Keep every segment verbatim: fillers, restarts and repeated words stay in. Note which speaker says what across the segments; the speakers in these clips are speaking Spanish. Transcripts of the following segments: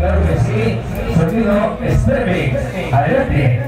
Speaker 1: claro que sí. Sonido Extreme. Adelante.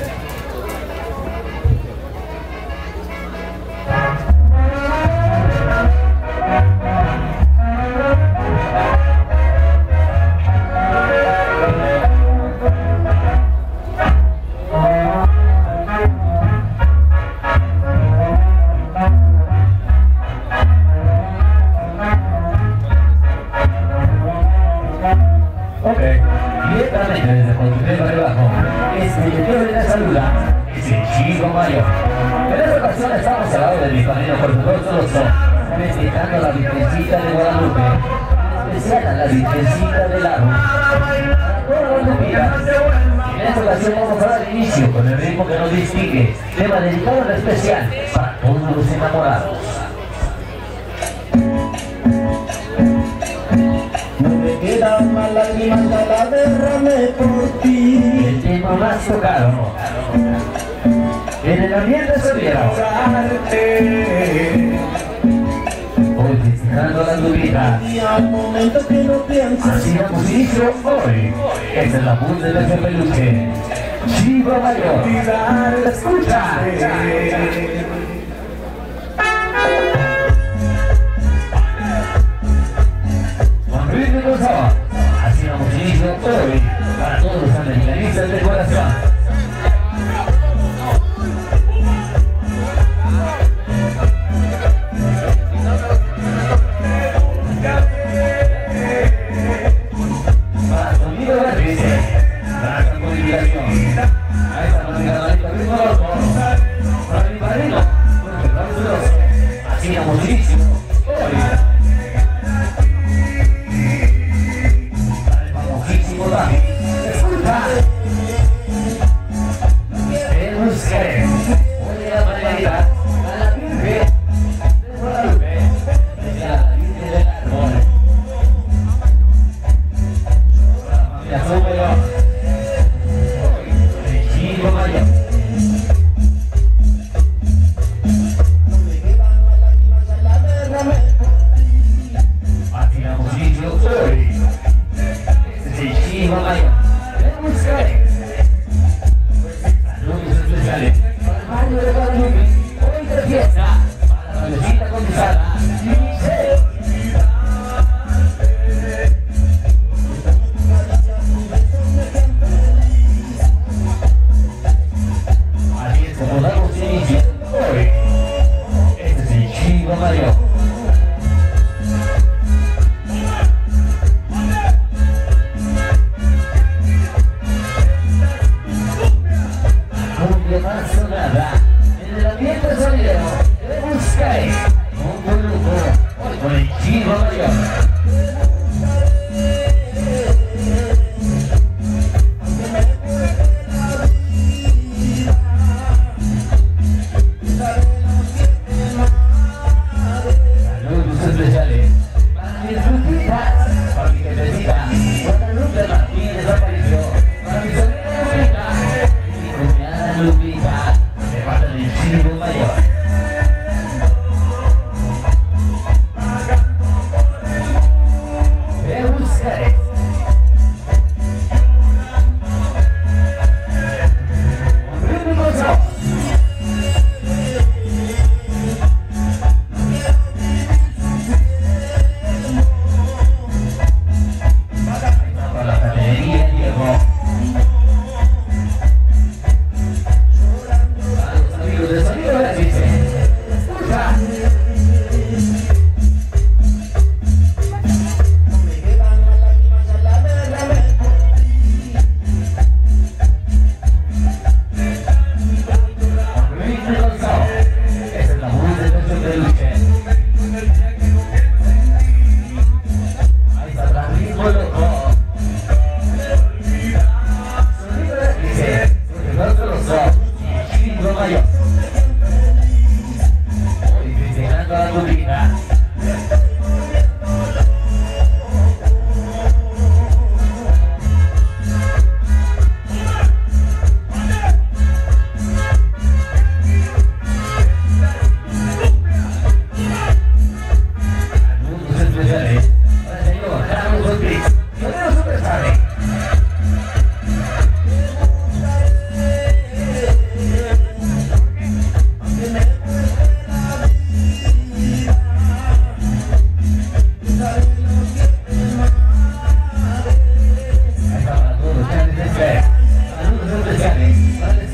Speaker 1: Festejando a la Virgencita de Guadalupe, en especial a la Virgencita del Lago. Para todas las vidas, en esta ocasión vamos a dar inicio con el ritmo que nos distingue, tema dedicado en especial para todos los enamorados.
Speaker 2: No me quedan más lágrimas, ya la derramé por ti.
Speaker 1: El tema más tocado en el ambiente solero. Hoy festejando la dubita.
Speaker 2: Al momento que no piensas.
Speaker 1: Así damos inicio hoy. Esta es la voz de ese peluche. Chiva Mayor. Escucha. Con ritmo y con sabor. Así damos inicio hoy para todos los americanistas de corazón. Vale, vale,